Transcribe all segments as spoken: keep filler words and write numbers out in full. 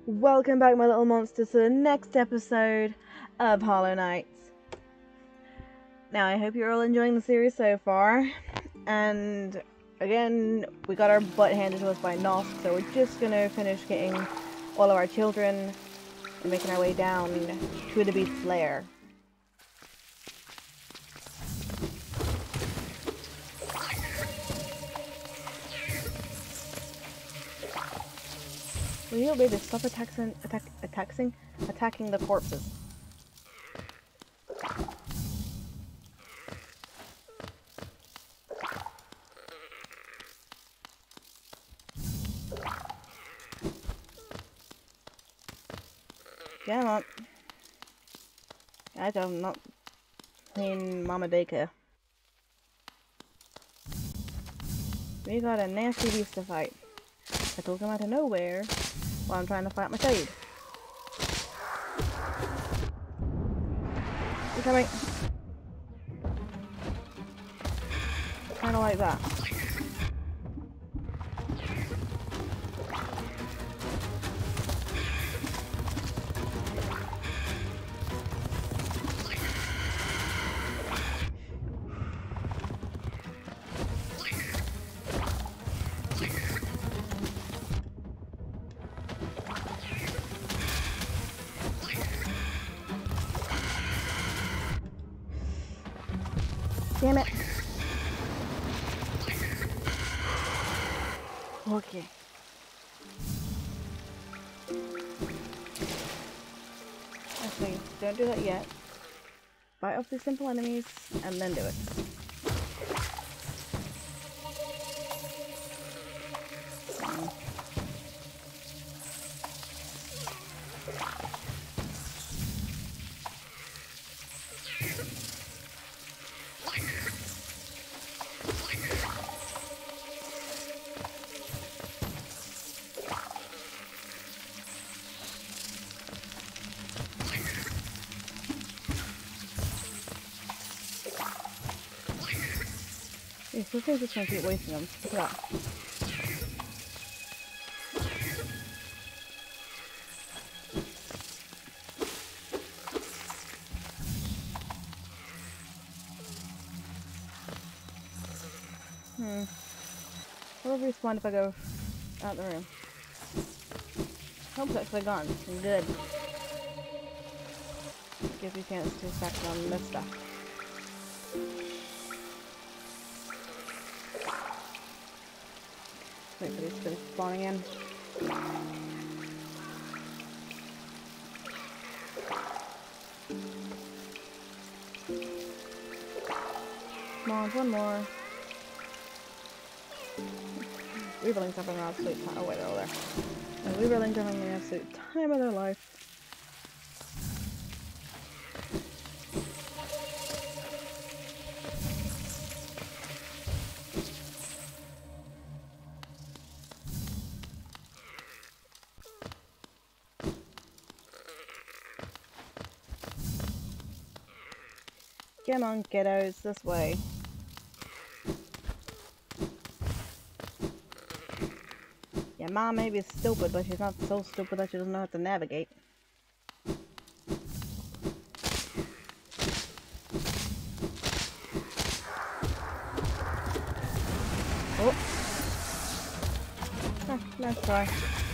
Welcome back, my little monsters, to the next episode of Hollow Knights. Now, I hope you're all enjoying the series so far, and again, we got our butt handed to us by Nosk, so we're just gonna finish getting all of our children and making our way down to the Beast's lair. Will you baby stop attacking, attack, attacking, attacking the corpses? Come on. I don't not clean Mama Daycare. We got a nasty beast to fight. I took him out of nowhere while I'm trying to fight my shade. You coming? Kinda like that. Damn it. Okay. Actually, don't do that yet. Fight off the simple enemies and then do it. Um. These are just gonna keep wasting them. Look at that. Hmm. Will it respawn if I go out the room? Hope it's actually gone. Good. Gives you a chance to stack on this stuff. Wait for these to finish spawning in. Come on, one more. Rebuilding's having an absolute time. Oh wait, they're all there. And rebuilding's having the absolute time of their life. Come on, kiddos, this way. Your mom may be stupid, but she's not so stupid that she doesn't know how to navigate. Oh! Ah, nice try.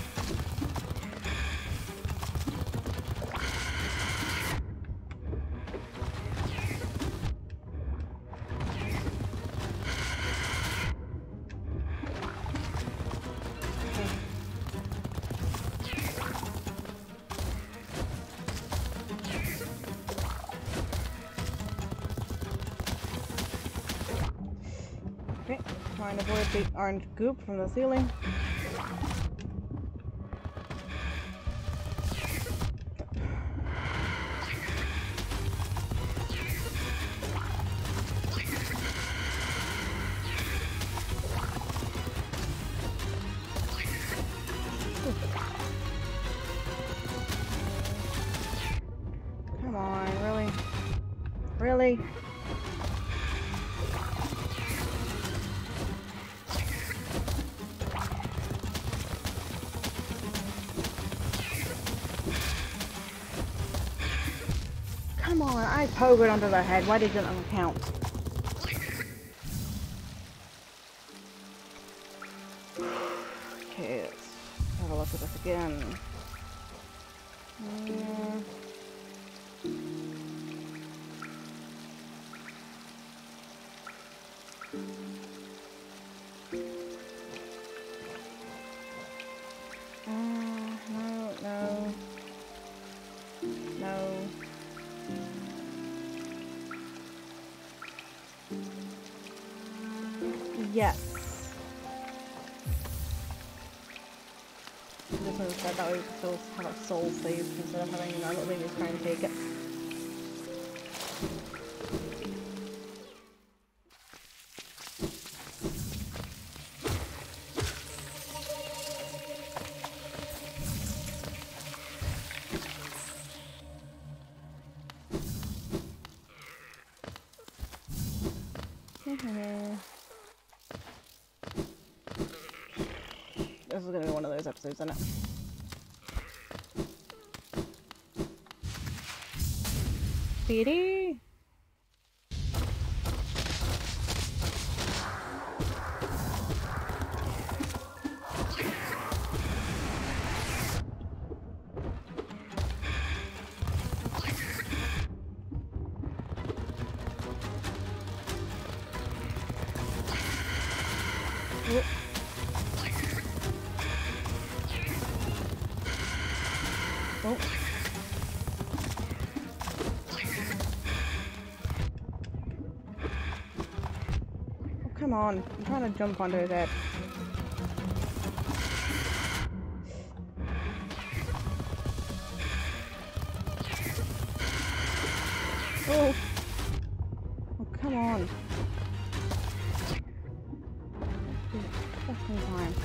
Okay, trying to avoid the orange goop from the ceiling. Come on, really? Really? on, I pogoed under their head. Why didn't it count? Okay, let's have a look at this again. Mm. Uh, no, no. No. Yes. This one said that way we could still have a soul save instead of having our little babies trying to take it. This is gonna be one of those episodes, isn't it? Speedy? Oh. Oh. Oh, come on. I'm trying to jump onto his head. Oh. Oh, come on. Fucking time.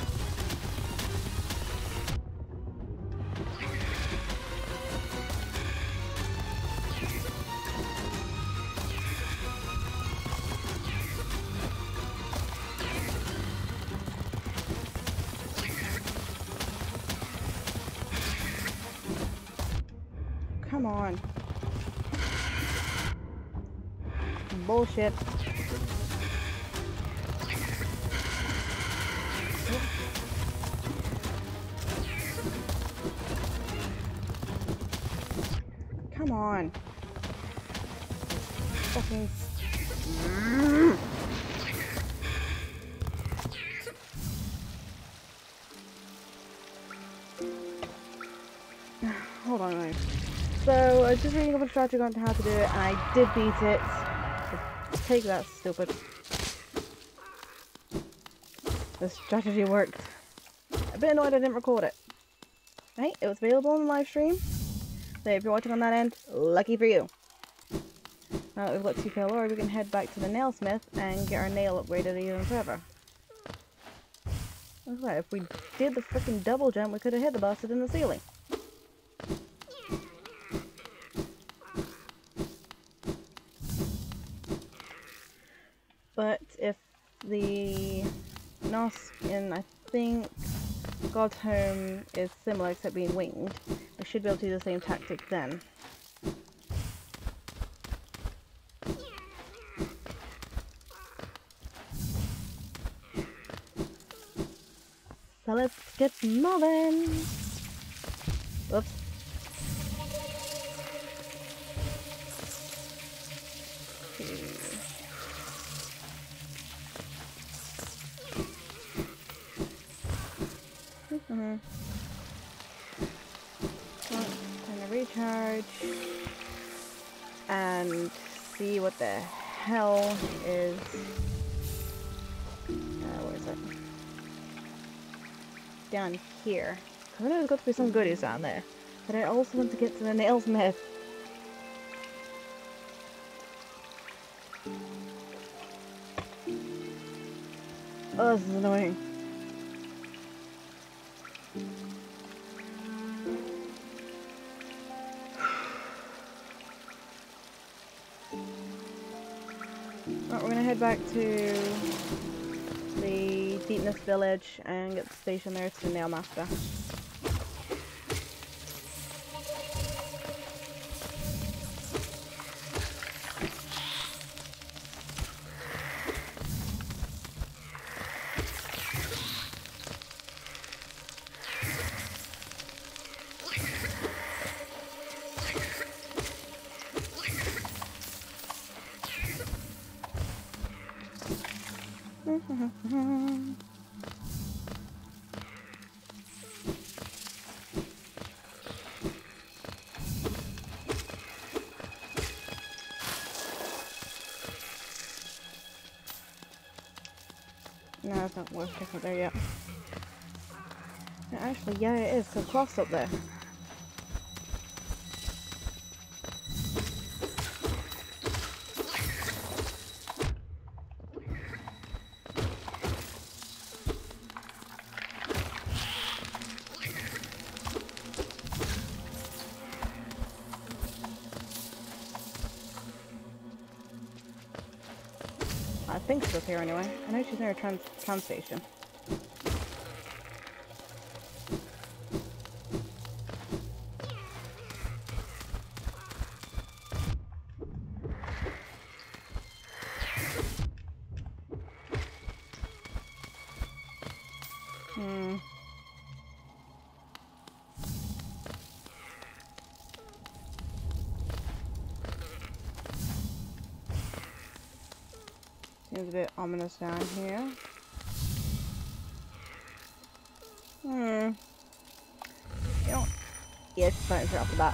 Come on. Bullshit. Come on. Fucking. Hold on a minute. So, I was just reading up a strategy on how to do it, and I did beat it. So take that, stupid. The strategy worked. A bit annoyed I didn't record it. Right, it was available on the live stream. So if you're watching on that end, lucky for you. Now that we've got two K L, we can head back to the nailsmith and get our nail upgraded even further. That's right, if we did the freaking double jump, we could have hit the bastard in the ceiling. But if the Nos in, I think, God's Home is similar except being winged, I should be able to do the same tactic then. So let's get moving! Whoops. Mm-hmm. Well, time to recharge and see what the hell is. Uh, where is it? Down here. I know there's got to be some goodies down there, but I also want to get to the nailsmith. Oh, this is annoying. Right, we're gonna head back to the Deepness Village and get stationed there to the Nail Master. No, it's not worth checking there yet. No, actually, yeah, it is. So close up there. I think she's up here anyway. I know she's near a trans, trans station. Hmm. Seems a bit ominous down here. Hmm. You know, yeah, she's fighting straight off the bat.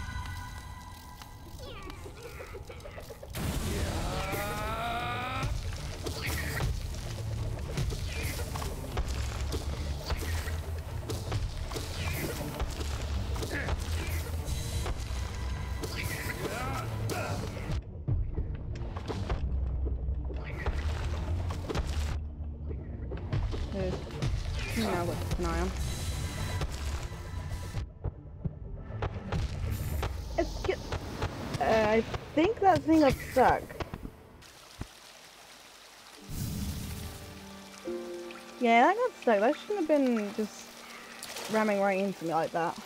You know what to keep an eye on. It's good. Uh, I think that thing got stuck. Yeah, that got stuck. That shouldn't have been just ramming right into me like that.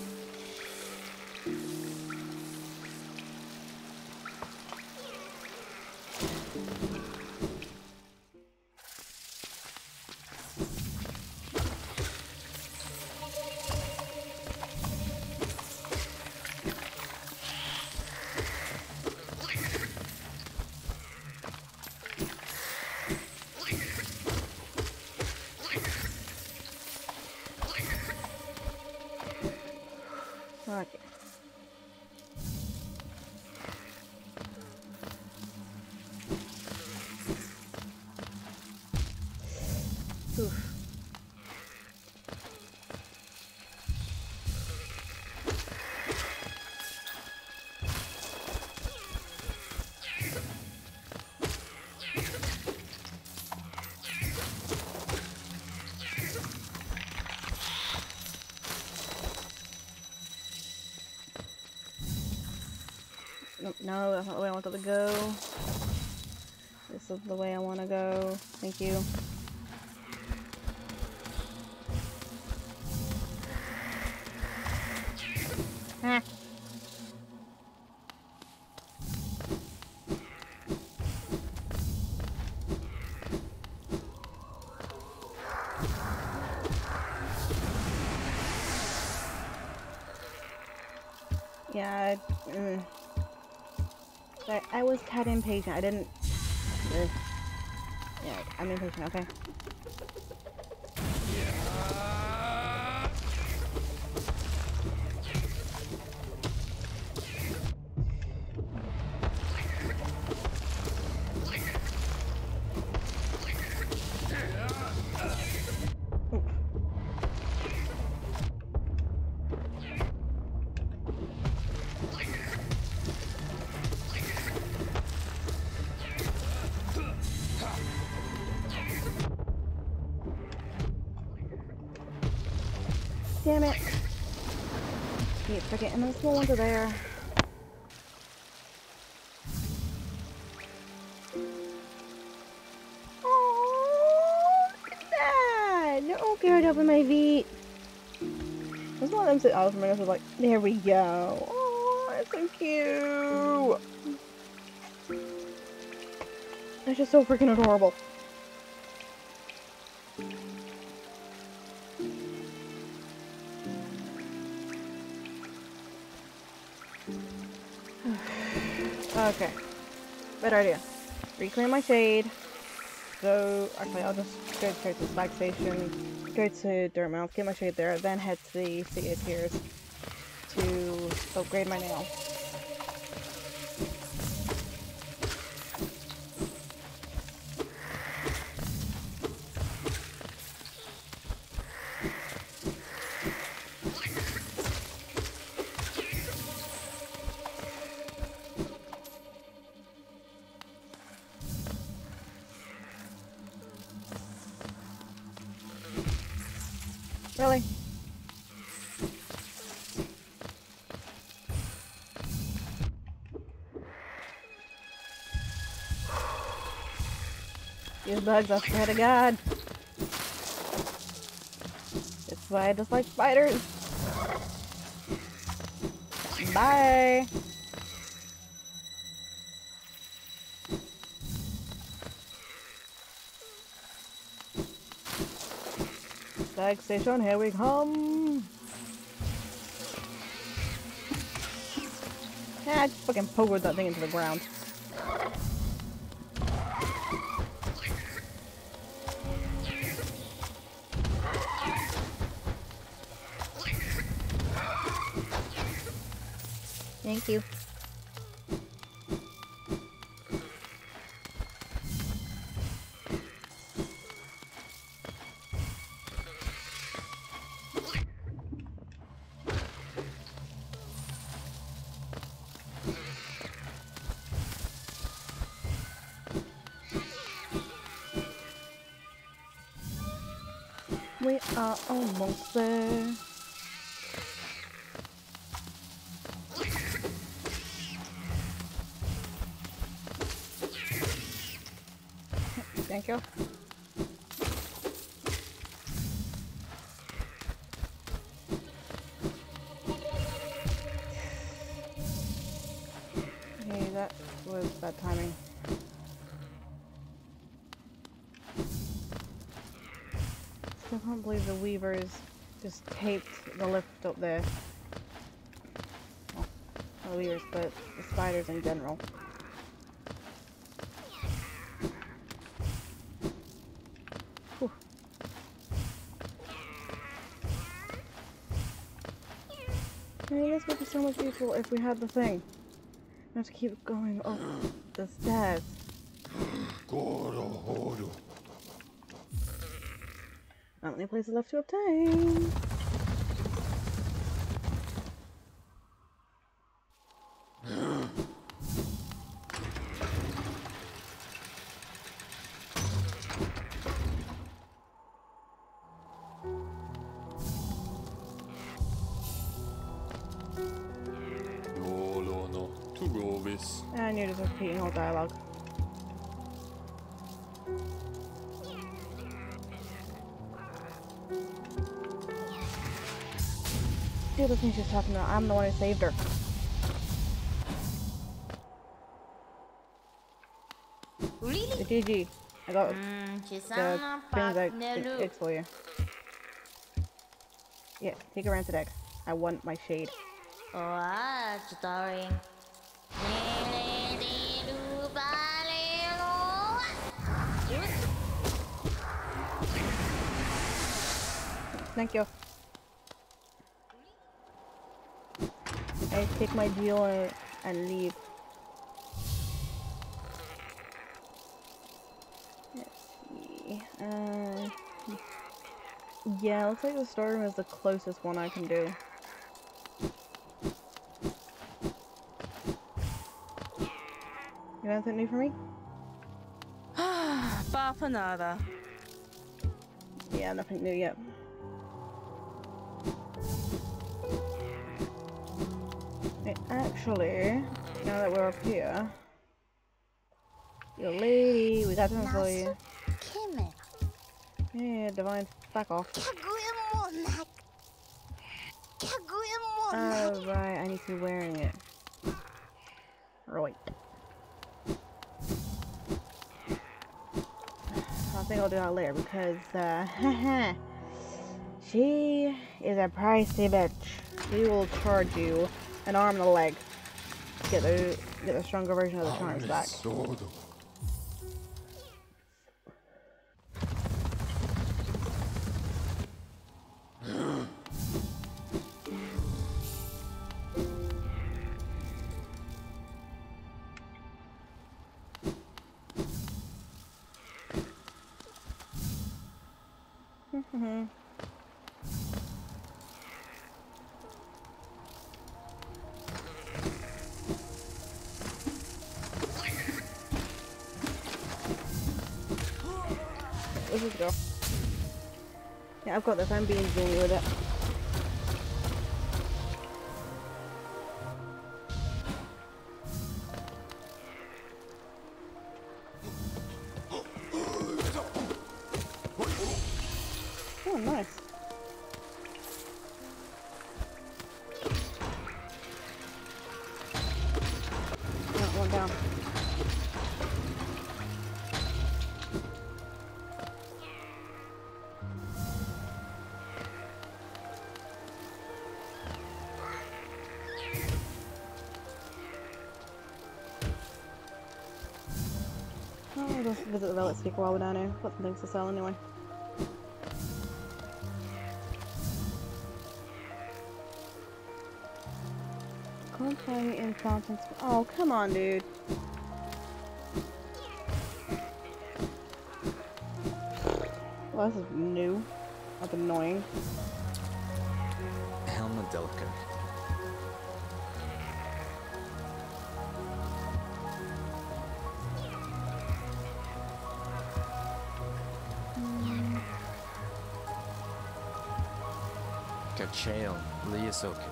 Okay. Oof. No, no, that's not the way I wanted to go. This is the way I want to go. Thank you. Ah. Yeah, I, mm. But I was tad impatient. I didn't. Uh, yeah, I'm impatient. Okay. Damn it. Keep forgetting those small ones are there. Oh, look at that. They're all geared up in my feet. Let's let them sit out for a minute. I was like, there we go. Oh, that's so cute. That's just so freaking adorable. Okay. Better idea. Reclaim my shade. go, actually I'll just go straight to the spike station, go to Dirtmouth, get my shade there, then head to the City of Tears to upgrade my nail. Really? These bugs, I swear to God. That's why I dislike spiders. Bye. Spike station, here we come. Yeah, I just fucking pogoed that thing into the ground. Thank you. We are almost there. Thank you. Hey, that was bad timing. I can't believe the weavers just taped the lift up there. Well, not the weavers, but the spiders in general. Whew. I mean, this would be so much useful if we had the thing. I have to keep going up the stairs. Not many places left to obtain. And you're just repeating all dialogue. Dude, the thing she's talking about, I'm the one who saved her. Really? The G G. I got Mm, the things I think it's for you. Yeah, take a rancid egg. I want my shade. Wah, starring. Thank you. I take my deal and, and leave. Let's see. Uh, yeah, looks like the storeroom is the closest one I can do. You have anything new for me? Papa nada. Yeah, nothing new yet. Hey, actually, now that we're up here, yo lady, we got something for you. Yeah, divine, back off. Oh right, I need to be wearing it. Right. I think I'll do that later because, uh, haha, she is a pricey bitch. She will charge you an arm and a leg to get the, get the stronger version of the charms back. where's this go? Yeah, I've got this. I'm being zoomy with it. Oh, nice. That one down. Oh, let's visit the relic speaker while we're down here. Got some things to sell anyway. Can't find the impromptu. Oh, come on, dude. Well, this is new. That's annoying. Helma Delca. Kachael Liasoki.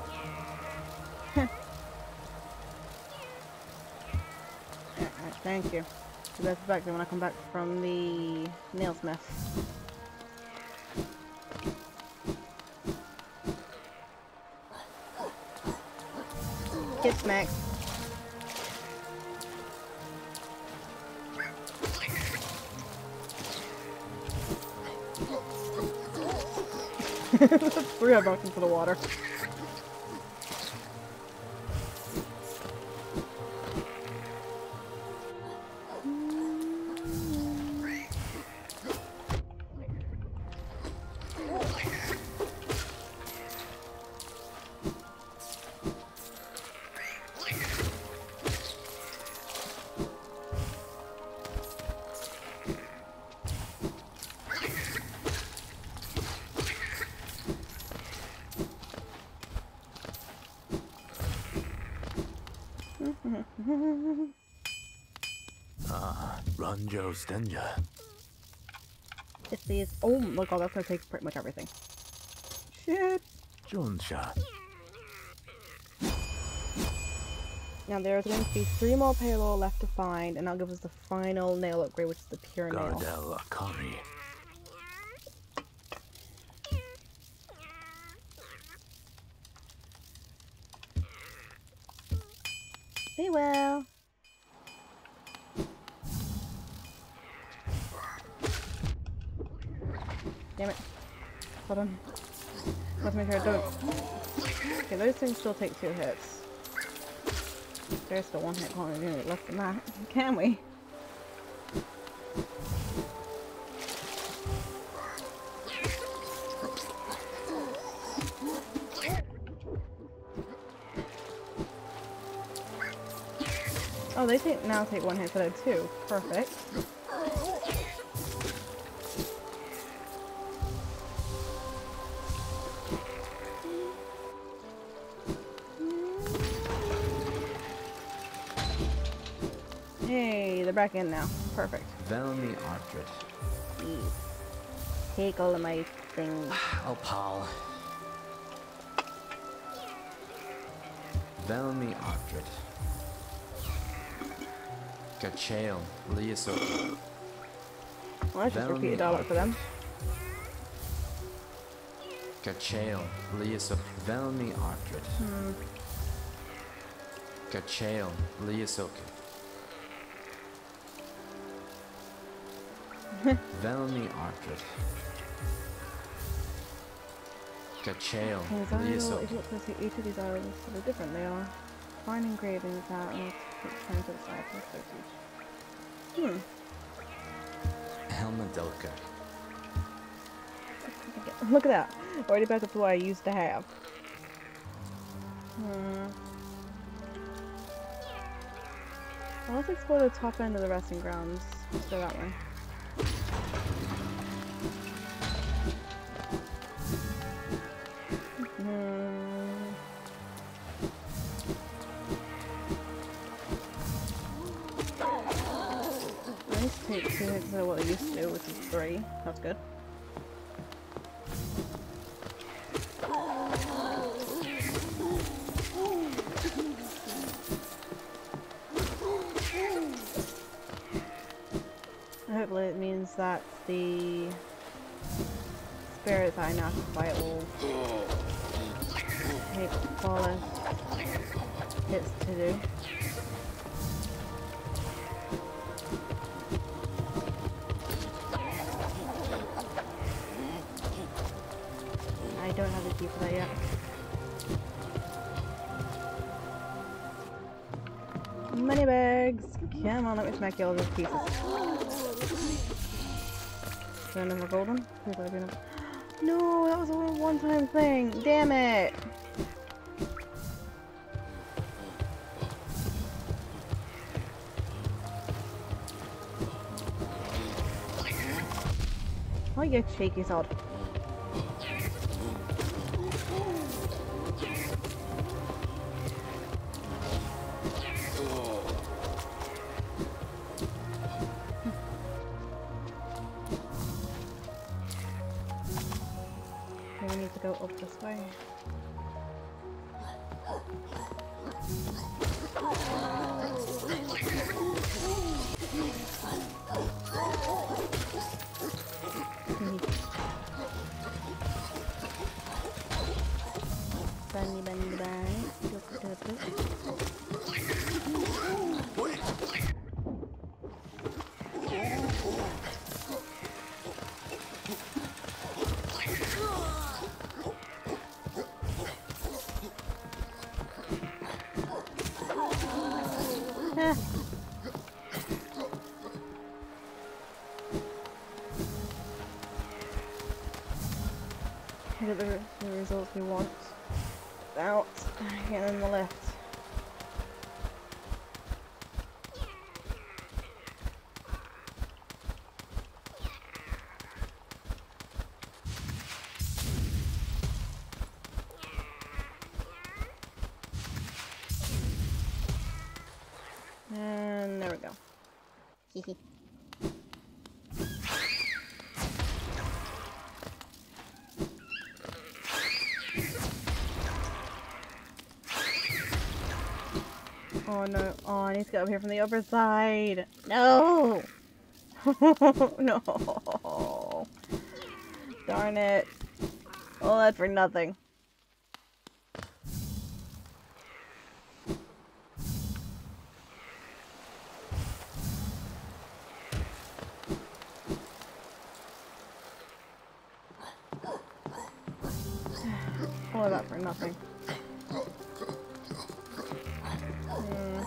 Alright, thank you. So that's back there when I come back from the nailsmith. Get smacked. Three I knocked into the water. Ah, Ranjo Stenja. It's these. Oh my god, that's gonna take pretty much everything. Shit. Jonsha. Now there's going to be three more payload left to find, and that'll give us the final nail upgrade, which is the pure nail. Gardel Akari. Be well. Damn it. Hold on. Let's make sure I don't. Okay, those things still take two hits. There's still one hit, can't we do it less than that? Can we? Oh, they take now take one hit instead of two. Perfect. Hey, they're back in now. Perfect. Velmi Ardred. Please. Take all of my things. Oh, pal. Velmi Ardred. Kachael Liasoki. Well, let's just repeat a dialogue for them. Kachael Liasoki. Velmi Ardred. Hmm. Kachael Liasoki. Velmi Ardred. Kachael His idol, if Liasoki. you look closely, each of these idols are sort of different. They are fine engravings out and turn to the side for each. Hmm. Helma Delca. Look at that. Already back up to what I used to have. Hmm. Well, let's explore the top end of the resting grounds. Let's go that way. Hmm. Nice take two hits instead of what they used to do, which is three. That's good. Hopefully it means that the spirits I now can fight will take far less hits to do. I don't have the key for that yet. Money bags! Come on, let me smack you all those pieces. Is there another golden? No, that was a one-time thing. Damn it! Oh, you cheeky sod. We need to go up this way. Bunny, bunny, bunny. Look at this. Ah. Get the, the results we want. Out. Get on the left. And there we go. Hehe. Oh no, oh I need to get up here from the other side. No! No! Darn it. All that for nothing. All that for nothing. Hmm.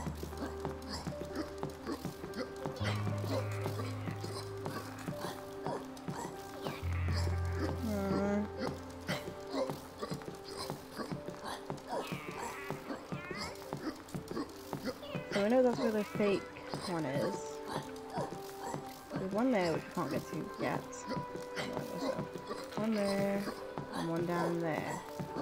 Hmm. So we know that's where the fake one is. There's one there which we can't get to yet. One there, and one down there.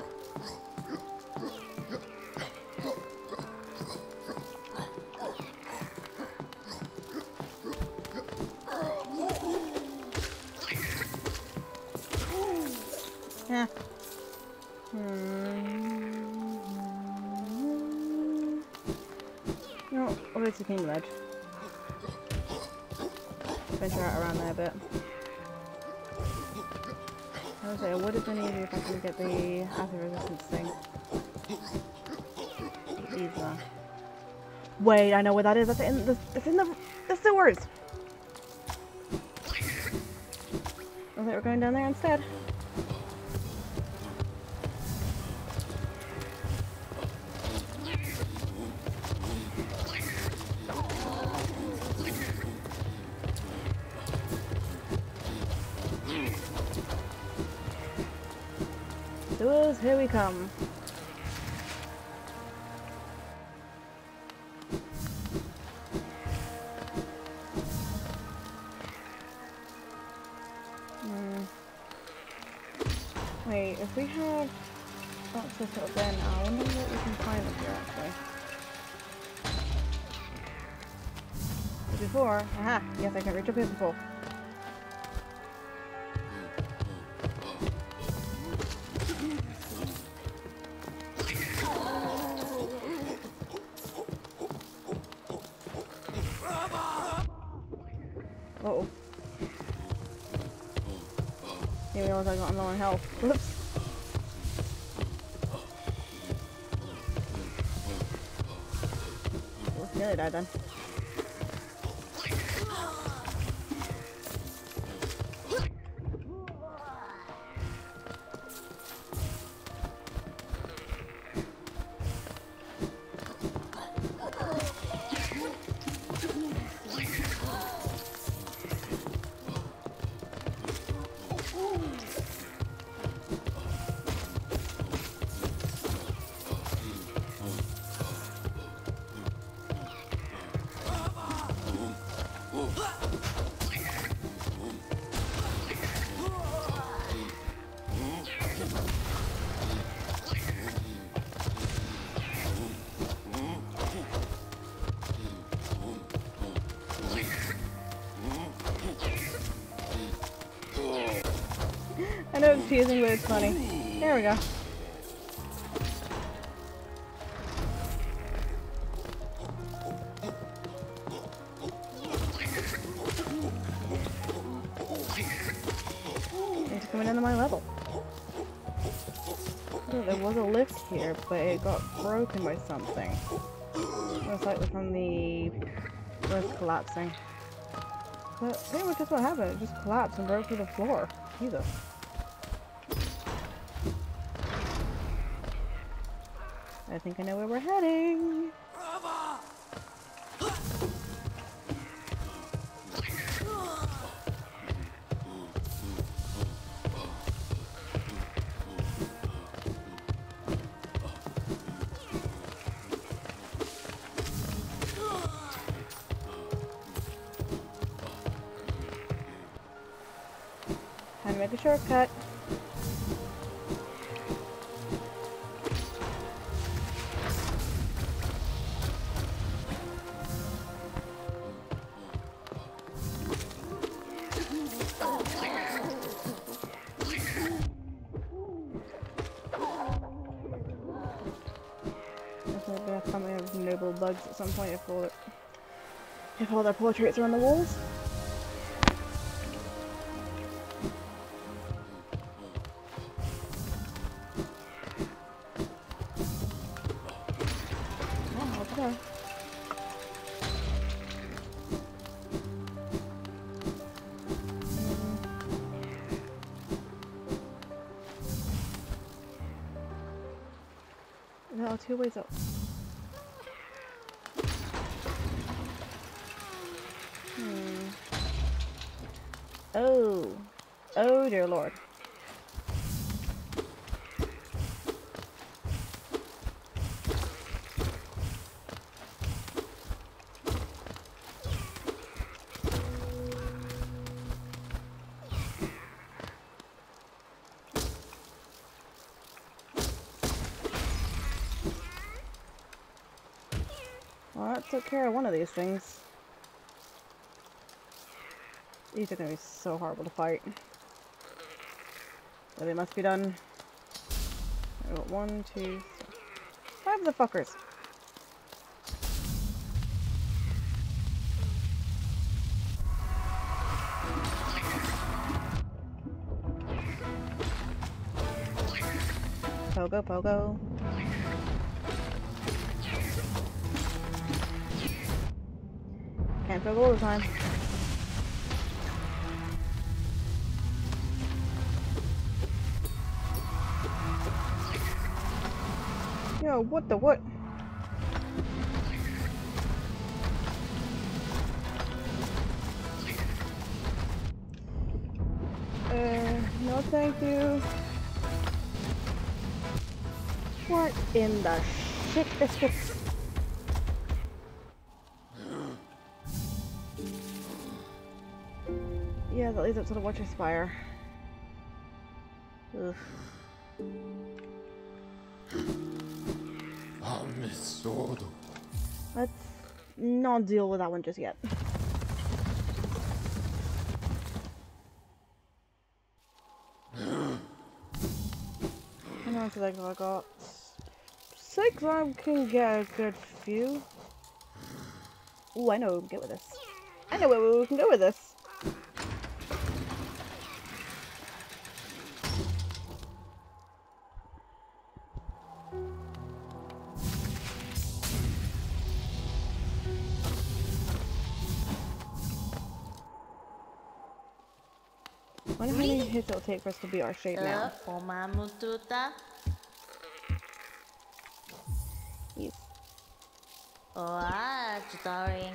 Yeah. Hmm. No, I'll go to the King Ledge. Venture out around there a bit. I would say I would have been easier if I could get the acid resistance thing. Easier. Wait, I know where that is. That's in the. It's in the the sewers. I think we're going down there instead. Sewers, here we come. Hmm. Wait, if we have access up there now, I wonder what we can find up here actually. Before, aha, yes I can reach up here before. Uh oh. Didn't realize I got low on health. Whoops. Oh, nearly died then. I know it's teasing, but it's funny. There we go. It's coming into my level. Oh, there was a lift here, but it got broken by something. Most likely from the roof collapsing. But pretty much that's what happened. It just collapsed and broke through the floor. Jesus. I think I know where we're heading. Time to make a shortcut. Definitely gonna come in with noble bugs at some point if all, if all their portraits are on the walls. Okay. There are two ways up. Hmm. Oh. Oh dear lord. Well, that took care of one of these things. These are gonna be so horrible to fight. But they must be done. I got one, two, three. Five of the fuckers. Pogo, pogo. Can't pogo all the time. Yo, what the what? Uh, no thank you. What in the shit biscuits? Yeah, that leads up to the Watcher Spire. Ugh. Let's not deal with that one just yet. How many legs have I got? Six. I can get a good few. Ooh, I know where we can get with this. I know where we can go with this. wonder how many hits it'll take for us to be our shape now. Uh, Omamututa. Yes. Oh, tutoring.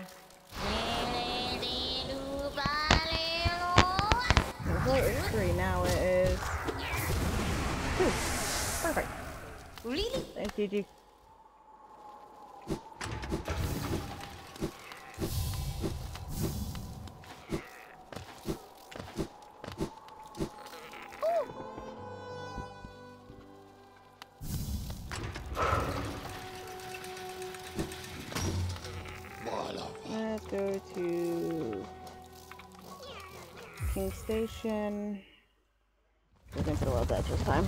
Before it was three, now it is two. Perfect. Really? Thanks, Gigi. Let's go to King Station. We're going to the world's edge this time.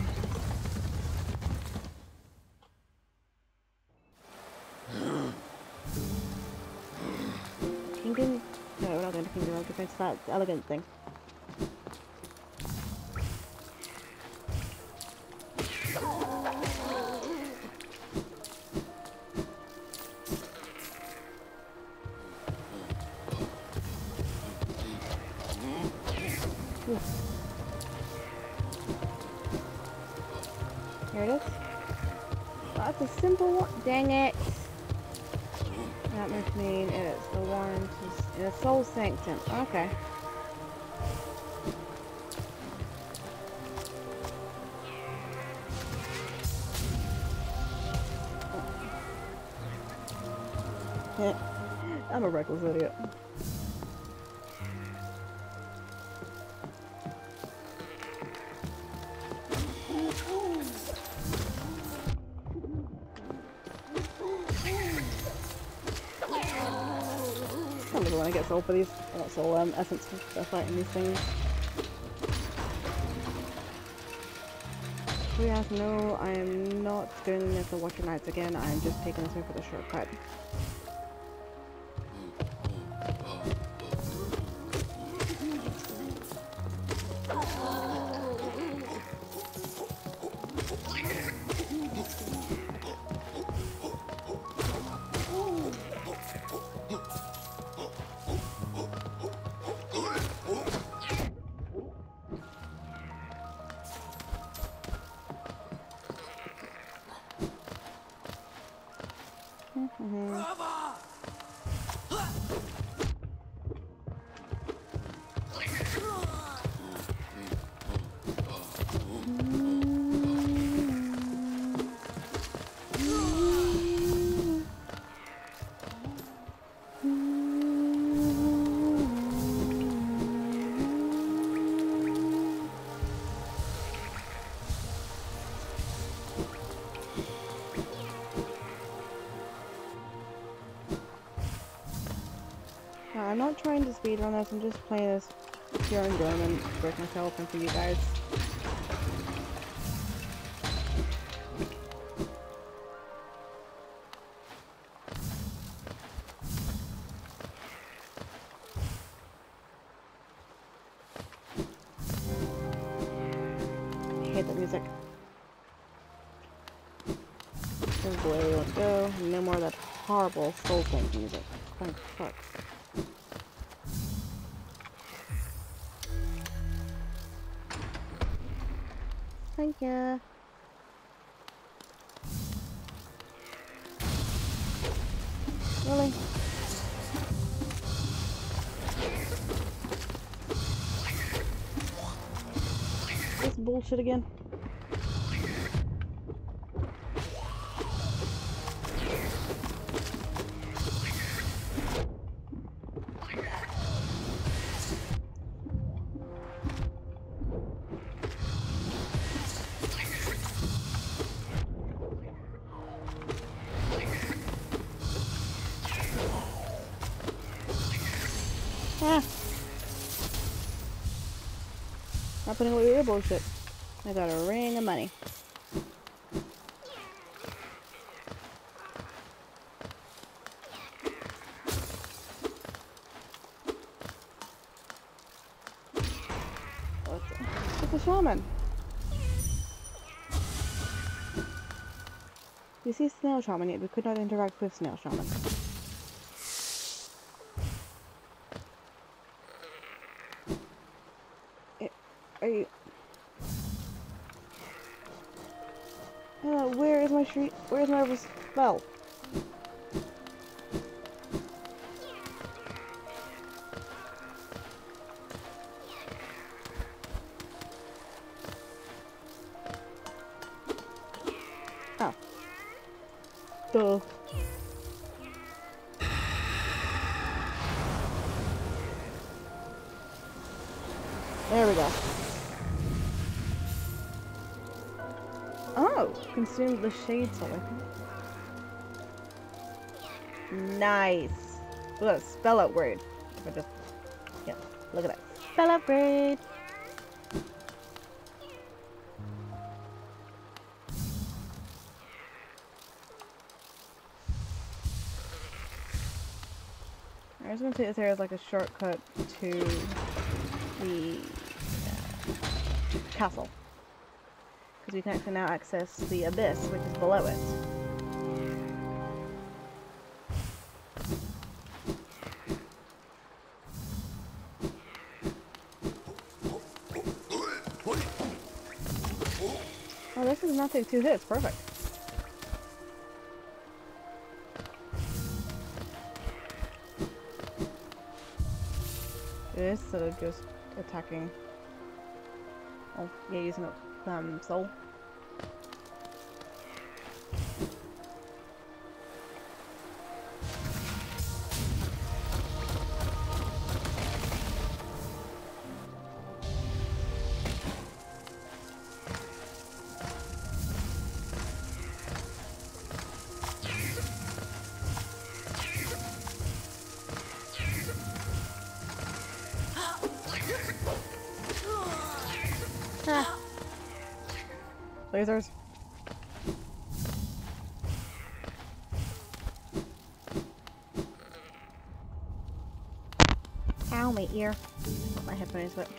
Kingdom? No, we're not going to Kingdom. We're going to that elegant thing. Here it is. Oh, that's a simple one. Dang it. That must mean it's the one in a soul sanctum. Okay. I'm a reckless idiot. I never want to get soul for these. I want soul um, essence for fighting these things. So yes, no, I am not doing this to Watcher Nights again. I am just taking this way for the shortcut. Mm-hmm. I'm not trying to speed run this, I'm just playing this pure enjoyment, break myself and for you guys. I hate that music. This is the way we want to go. No more of that horrible soul tank music. Thank fuck. Thank you. Really? This bullshit again? Ah. Not putting away with your bullshit. I got a ring of money. What's it? It's a shaman. You see snail shaman, yet we could not interact with snail shaman. Where's my other spell? Oh. Duh. There we go. Oh, consume the shade soul, I think. Nice. Look at that spell upgrade. If I just, yeah, look at that spell upgrade. I was gonna say this area is like a shortcut to the uh, castle. Because we can actually now access the abyss, which is below it. Oh, this does not take two hits. Perfect. Instead of just attacking. Oh, yeah, using up um, soul. Ah. Lasers. Ow, my ear. Put my headphones with.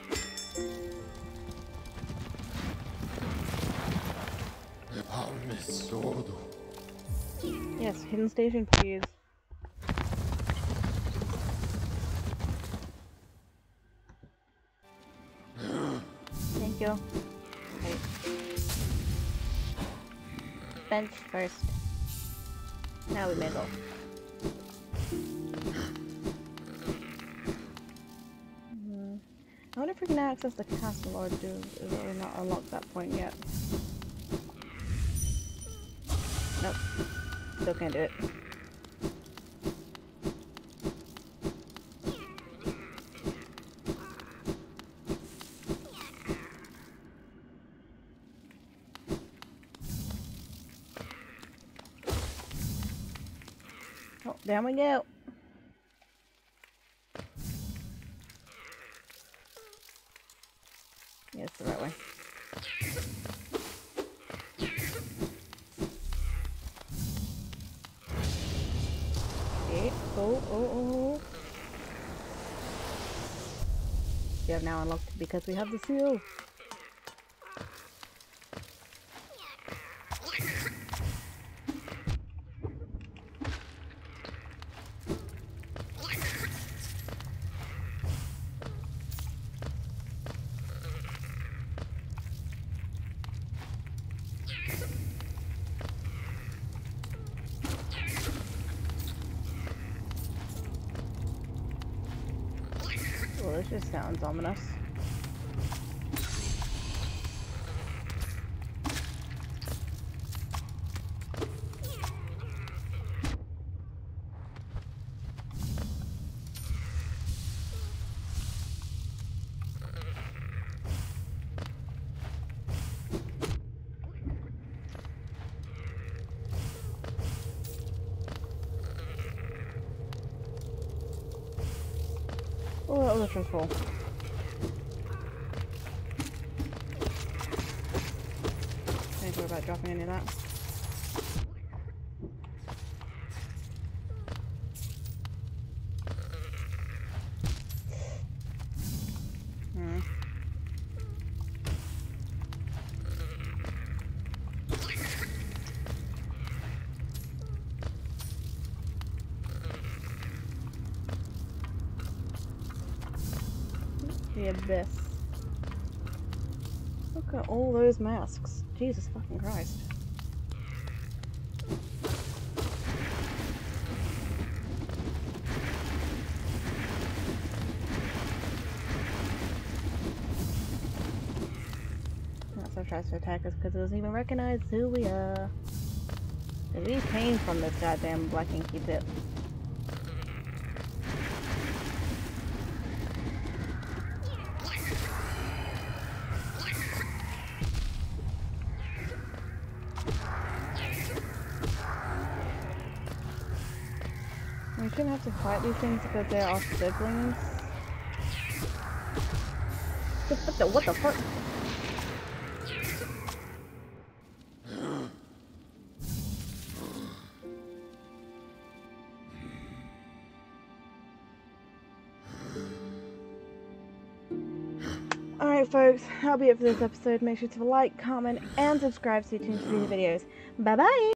Yes, hidden station, please. Thank you. Okay. Bench first. Now we may go. Hmm. I wonder if we can access the castle or do is it not unlocked that point yet. Nope. Still can't do it. Oh, down we go. Yeah, it's the right way. Okay. Oh, oh, oh. We have now unlocked because we have the seal. Well, this just sounds ominous. Oh, that was a truthful. Don't worry about dropping any of that. Hmm. The abyss. Look at all those masks. Jesus fucking Christ. tries to attack us because it doesn't even recognize who we are. We came from this goddamn black inky pit. We shouldn't have to fight these things because they're all siblings. What the, what the fuck? Alright folks, that'll be it for this episode. Make sure to like, comment, and subscribe so you tune to future videos. Bye bye!